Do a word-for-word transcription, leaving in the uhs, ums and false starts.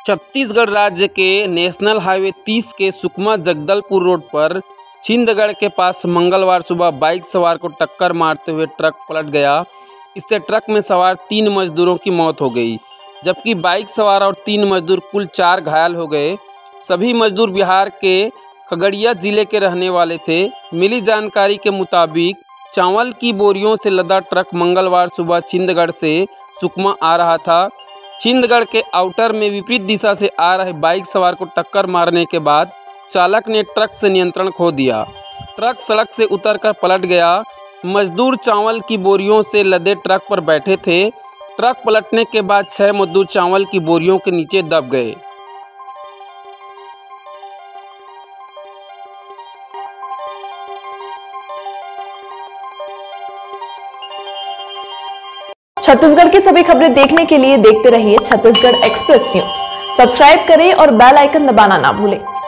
छत्तीसगढ़ राज्य के national highway तीस के सुकमा जगदलपुर रोड पर छिंदगढ़ के पास मंगलवार सुबह बाइक सवार को टक्कर मारते हुए ट्रक पलट गया। इससे ट्रक में सवार तीन मजदूरों की मौत हो गई, जबकि बाइक सवार और तीन मजदूर कुल चार घायल हो गए। सभी मजदूर बिहार के खगड़िया जिले के रहने वाले थे। मिली जानकारी के मुताबिक चावल की बोरियों से लदा ट्रक मंगलवार सुबह छिंदगढ़ से सुकमा आ रहा था। छिंदगढ़ के आउटर में विपरीत दिशा से आ रहे बाइक सवार को टक्कर मारने के बाद चालक ने ट्रक से नियंत्रण खो दिया। ट्रक सड़क से उतरकर पलट गया। मजदूर चावल की बोरियों से लदे ट्रक पर बैठे थे। ट्रक पलटने के बाद छह मजदूर चावल की बोरियों के नीचे दब गए। छत्तीसगढ़ की सभी खबरें देखने के लिए देखते रहिए छत्तीसगढ़ एक्सप्रेस न्यूज। सब्सक्राइब करें और बेल आइकन दबाना ना भूलें।